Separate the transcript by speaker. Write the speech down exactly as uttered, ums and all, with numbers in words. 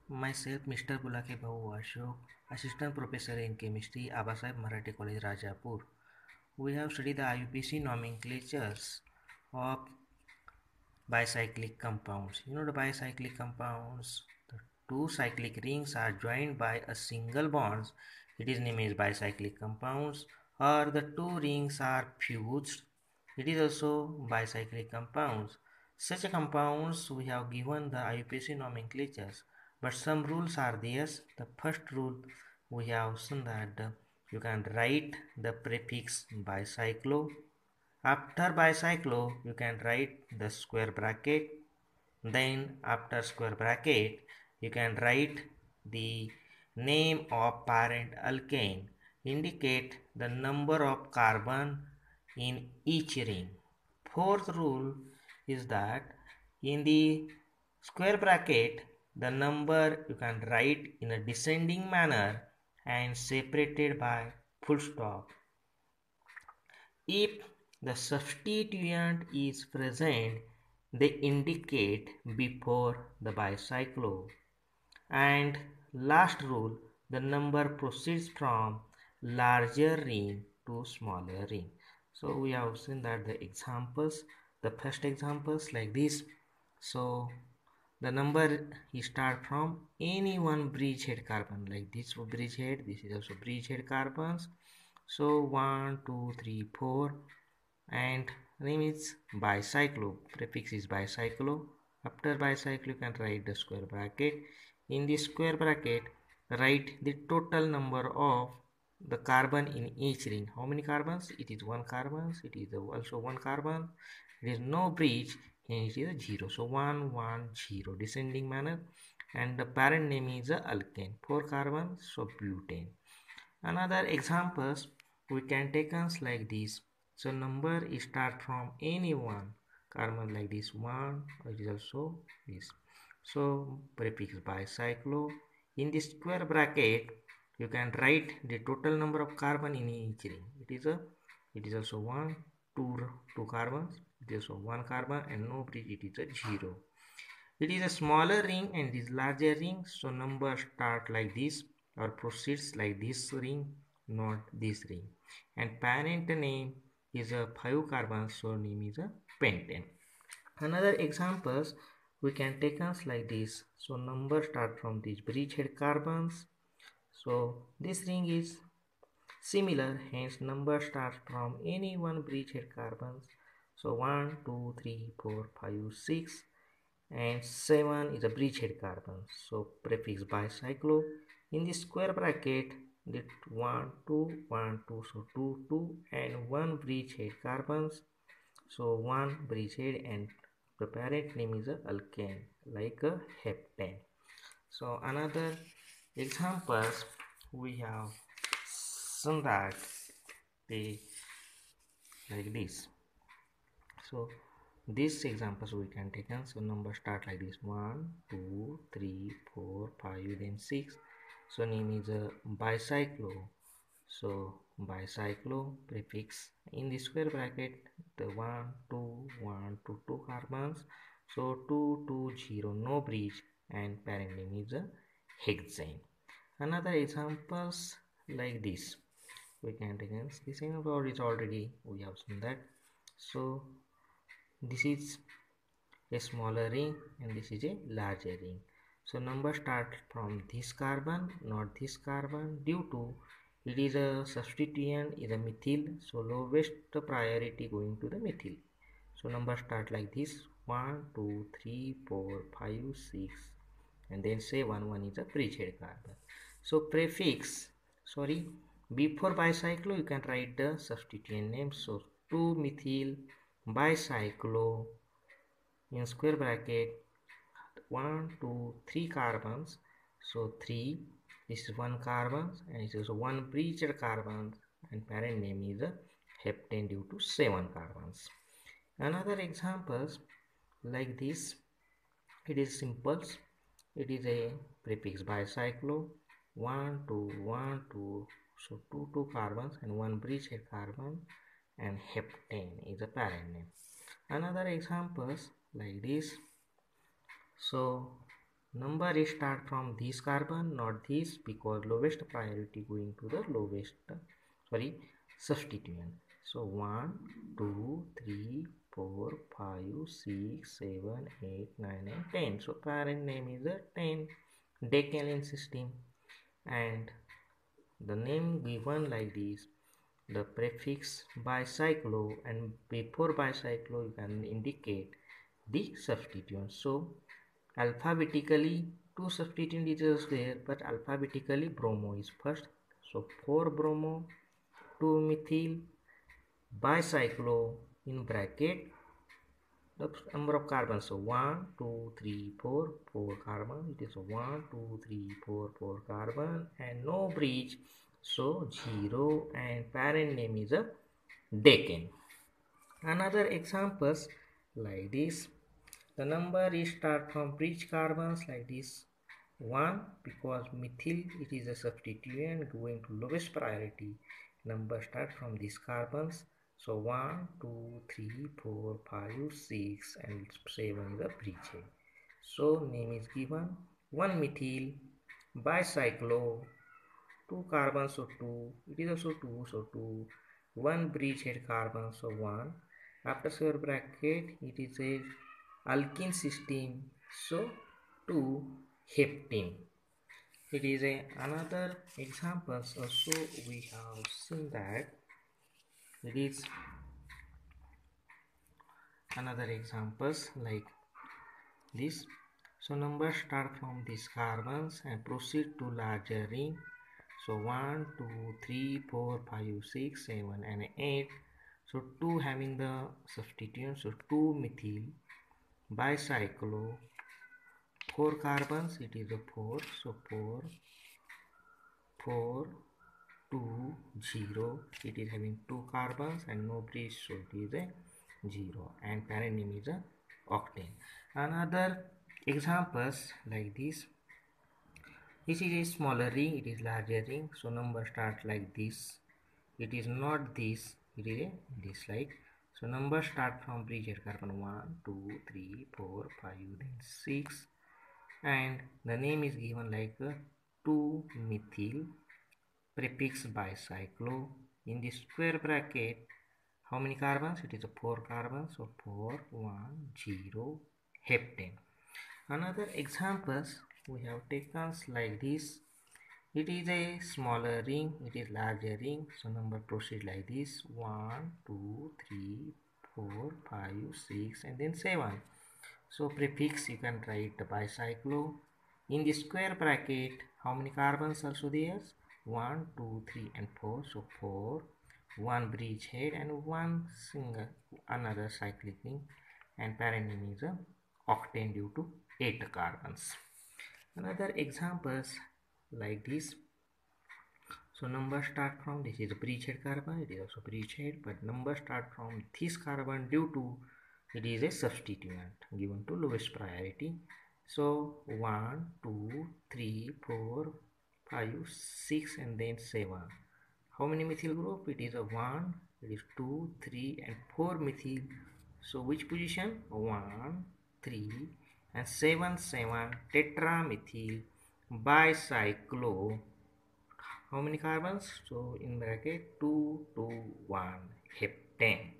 Speaker 1: Myself, Mister Bulake Babu Ashok, Assistant Professor in Chemistry, Abasai Marathi College, Rajapur. We have studied the I U P A C nomenclatures of bicyclic compounds. You know the bicyclic compounds. The two cyclic rings are joined by a single bond. It is named as bicyclic compounds. Or the two rings are fused. It is also bicyclic compounds. Such compounds we have given the I U P A C nomenclatures, but some rules are there. The first rule we have seen that uh, you can write the prefix bicyclo. After bicyclo, you can write the square bracket. Then after square bracket, you can write the name of parent alkane. Indicate the number of carbon in each ring. Fourth rule is that in the square bracket, the number you can write in a descending manner and separated by full stop. If the substituent is present, they indicate before the bicyclo. And last rule, the number proceeds from larger ring to smaller ring. So we have seen that the examples, the first examples like this. So the number start from any one bridgehead carbon, like this bridgehead, this is also bridgehead carbons. So one, two, three, four, and name is bicyclo. Prefix is bicyclo. After bicyclo, you can write the square bracket. In the square bracket, write the total number of the carbon in each ring. How many carbons? It is one carbon. It is also one carbon. There is no bridge. And it is a zero. So one, one, zero. Descending manner. And the parent name is a alkane. Four carbons. So butane. Another examples we can take us like this. So number start from any one carbon like this one, it is also this. So prefix bicyclo. In this square bracket, you can write the total number of carbon in each ring. It is a, it is also one, two, two carbons. It is also one carbon and no bridge. It is a zero. It is a smaller ring and this larger ring. So number start like this or proceeds like this ring, not this ring. And parent name is a five carbon, so name is a pentane. Another examples we can take us like this. So number start from these bridgehead carbons. So this ring is similar, hence number starts from any one bridgehead carbons. So one, two, three, four, five, six, and seven is a bridgehead carbon. So prefix bicyclo. In the square bracket, the one, two, one, two, so two, two, and one bridgehead carbons. So one bridgehead and the parent name is a alkane, like a heptane. So another examples we have seen that they like this. So these examples we can take on. So number start like this one, two, three, four, five, then six. So name is a bicyclo. So bicyclo prefix in the square bracket the one, two, one, two, two carbons. So two, two, zero, no bridge, and parent name is a hexane. Another examples like this we can take on. This example is already we have seen that. So this is a smaller ring and this is a larger ring. So number start from this carbon, not this carbon, due to it is a substituent is a methyl, so lowest priority going to the methyl. So number start like this one, two, three, four, five, six, and then say one, one is a bridgehead carbon. So prefix, sorry, before bicyclo you can write the substituent name. So two methyl bicyclo in square bracket one, two, three carbons. So three, this is one carbon and it is one bridgehead carbon and parent name is a heptane due to seven carbons. Another examples like this, it is simple. It is a prefix bicyclo one, two, one, two, so two, two carbons and one bridgehead carbon and heptane is a parent name. Another examples like this. So number start from this carbon, not this, because lowest priority going to the lowest, sorry, substituent. So one, two, three, four, five, six, seven, eight, nine, and ten. So parent name is a ten decalin system, and the name given like this. The prefix bicyclo, and before bicyclo you can indicate the substituent. So alphabetically two substituent is there, but alphabetically bromo is first. So four bromo, two methyl, bicyclo in bracket the number of carbons. So one, two, three, four, four carbon. It is one, two, three, four, four carbon, and no bridge. So zero, and parent name is a decane. Another examples like this. The number is start from bridge carbons like this. one, because methyl it is a substituent going to lowest priority. Number start from these carbons. So one, two, three, four, five, six, and seven is a bridge. So name is given one methyl bicyclo, two carbons, so two, it is also two, so two, one bridgehead carbon, so one. After square bracket it is a alkene system, so two heptene. It is a another examples. Also we have seen that it is another examples like this. So numbers start from these carbons and proceed to larger ring. So one, two, three, four, five, six, seven, and eight. So two having the substituent. So two methyl bicyclo, four carbons. It is a four. So four, four, two, zero. It is having two carbons and no bridge. So it is a zero. And parent name is a octane. Another examples like this. This is a smaller ring, it is larger ring, so number start like this. It is not this, it is a this like. So number start from bridgehead carbon one, two, three, four, five, then six, and the name is given like uh, two methyl prefix bicyclo. In the square bracket, how many carbons? It is a four carbons, so four, one, zero, heptane. Another examples we have taken like this. It is a smaller ring, it is larger ring, so number proceed like this. one, two, three, four, five, six, and then seven. So prefix you can write the bicyclo. In the square bracket, how many carbons also there? one, two, three, and four. So four, one bridgehead, and one single another cyclic ring, and parent name is a octane due to eight carbons. Another examples like this. So number start from this is a bridgehead carbon, it is also bridgehead, but number start from this carbon due to it is a substituent given to lowest priority. So one, two, three, four, five, six, and then seven. How many methyl group? It is a one, it is two, three, and four methyl. So which position? one, three, and seven, seven tetramethyl bicyclo. How many carbons? So in bracket two, two, one heptane.